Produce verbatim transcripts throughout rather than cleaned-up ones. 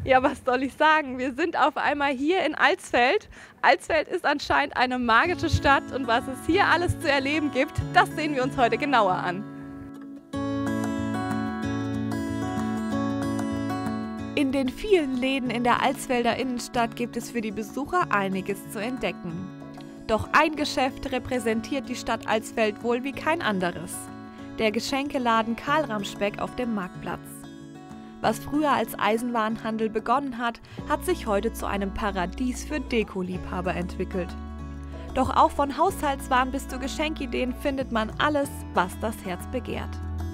Ja, was soll ich sagen? Wir sind auf einmal hier in Alsfeld. Alsfeld ist anscheinend eine magische Stadt und was es hier alles zu erleben gibt, das sehen wir uns heute genauer an. In den vielen Läden in der Alsfelder Innenstadt gibt es für die Besucher einiges zu entdecken. Doch ein Geschäft repräsentiert die Stadt Alsfeld wohl wie kein anderes: der Geschenkeladen Karl Ramspeck auf dem Marktplatz. Was früher als Eisenwarenhandel begonnen hat, hat sich heute zu einem Paradies für Dekoliebhaber entwickelt. Doch auch von Haushaltswaren bis zu Geschenkideen findet man alles, was das Herz begehrt.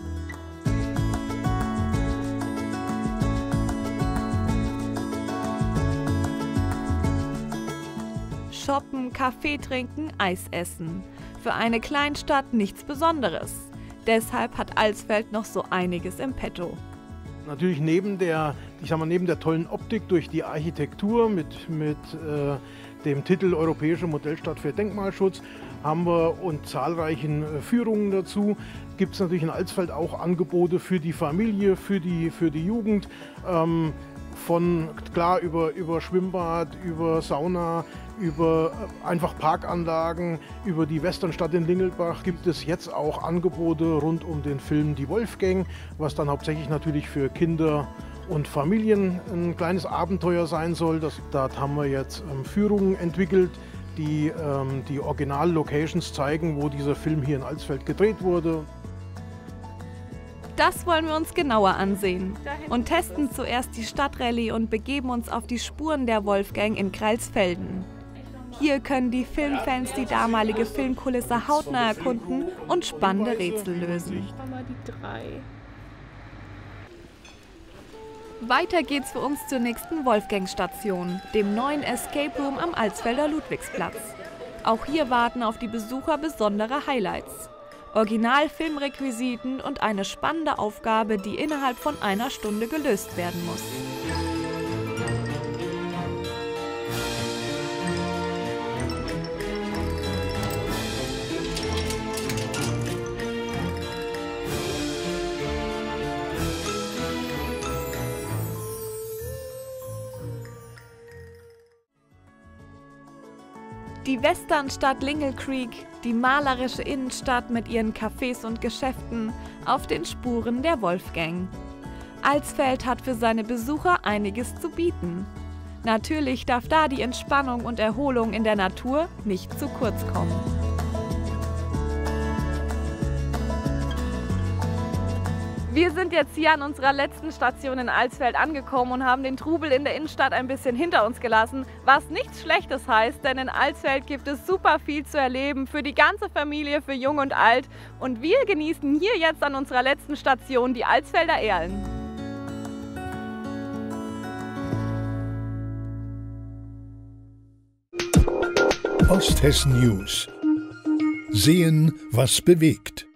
Shoppen, Kaffee trinken, Eis essen. Für eine Kleinstadt nichts Besonderes. Deshalb hat Alsfeld noch so einiges im Petto. Natürlich neben der, ich sag mal, neben der tollen Optik durch die Architektur mit, mit äh, dem Titel Europäische Modellstadt für Denkmalschutz haben wir und zahlreichen äh, Führungen dazu. Gibt es natürlich in Alsfeld auch Angebote für die Familie, für die, für die Jugend. Ähm, Von klar über, über Schwimmbad, über Sauna, über einfach Parkanlagen, über die Westernstadt in Lingelbach gibt es jetzt auch Angebote rund um den Film Die Wolfgang, was dann hauptsächlich natürlich für Kinder und Familien ein kleines Abenteuer sein soll. Das, dort haben wir jetzt ähm, Führungen entwickelt, die ähm, die Original-Locations zeigen, wo dieser Film hier in Alsfeld gedreht wurde. Das wollen wir uns genauer ansehen und testen zuerst die Stadtrallye und begeben uns auf die Spuren der Wolfgang in Kreilsfelden. Hier können die Filmfans die damalige Filmkulisse hautnah erkunden und spannende Rätsel lösen. Weiter geht's für uns zur nächsten Wolfgang-Station, dem neuen Escape Room am Alsfelder Ludwigsplatz. Auch hier warten auf die Besucher besondere Highlights: Original-Filmrequisiten und eine spannende Aufgabe, die innerhalb von einer Stunde gelöst werden muss. Die Westernstadt Lingle Creek, die malerische Innenstadt mit ihren Cafés und Geschäften auf den Spuren der Wolfgang. Alsfeld hat für seine Besucher einiges zu bieten. Natürlich darf da die Entspannung und Erholung in der Natur nicht zu kurz kommen. Wir sind jetzt hier an unserer letzten Station in Alsfeld angekommen und haben den Trubel in der Innenstadt ein bisschen hinter uns gelassen, was nichts Schlechtes heißt, denn in Alsfeld gibt es super viel zu erleben für die ganze Familie, für Jung und Alt. Und wir genießen hier jetzt an unserer letzten Station die Alsfelder Erlen. Osthessen News. Sehen, was bewegt.